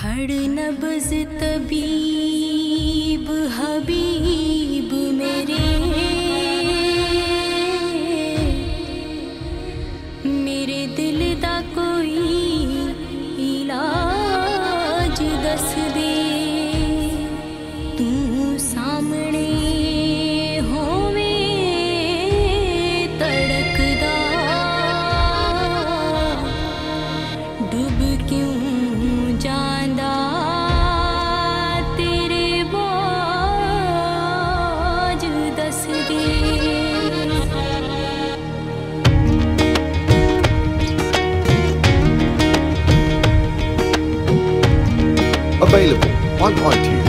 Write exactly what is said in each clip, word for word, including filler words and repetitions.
हर नब्ज़ तबीब हबीब मेरे, मेरे दिल दा कोई इलाज दस दे। तू सामने होवे तड़कदा, डूब क्यों जांदा तेरे बाज दस दे। Available on iTunes.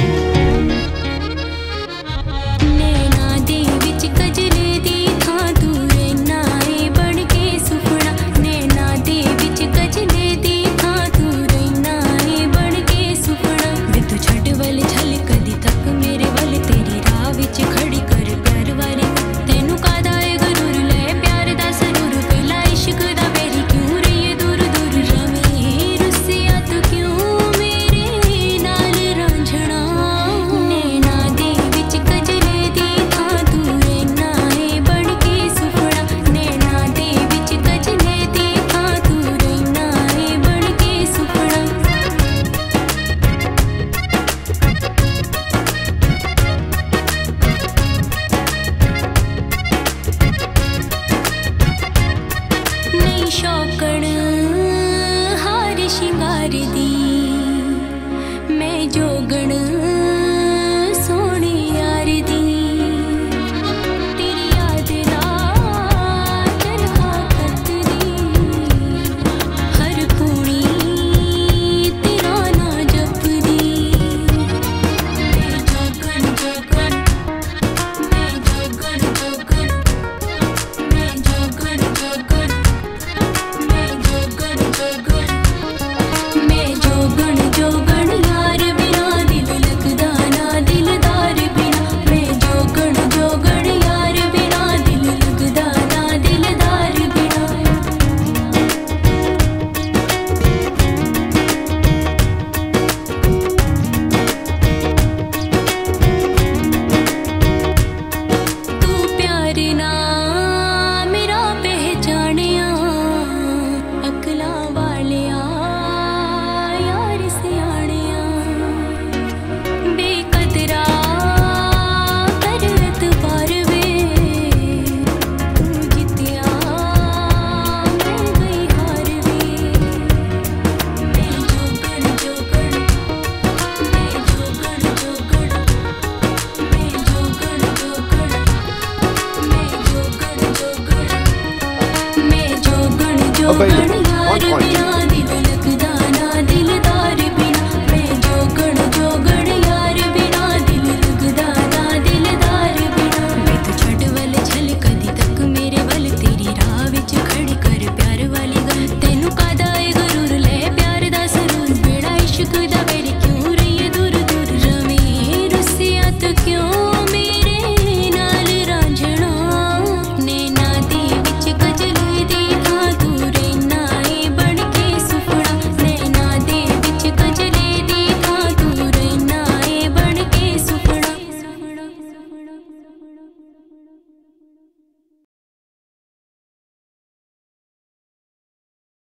शौकण हार शिंगार दी मैं जोगण सोने यार दी। तेरी याद रात तरहा खत दी, हर पूनी तेरा ना जप दी। मैं जोगण जोगण मैं जोगण जोगण मैं जोगण जोगण मैं जोगण जोगण यार बिना दिल लगदा ना दिलदार बिना। मैं जोगण जोगण यार बिना दिल लगदा ना दिलदार बिना। तू प्यार ना मेरा पहचानिया, अकलां वालिया यार सियाणिया। बेकदरा कर एतबार वे, तू जित्तिया मैं गई हार वे। मैं जोगण जोगण मैं जोगण जोगण मैं जोगण जोगण मैं जोगण जोगण मैं जोगण जोगण यार बिना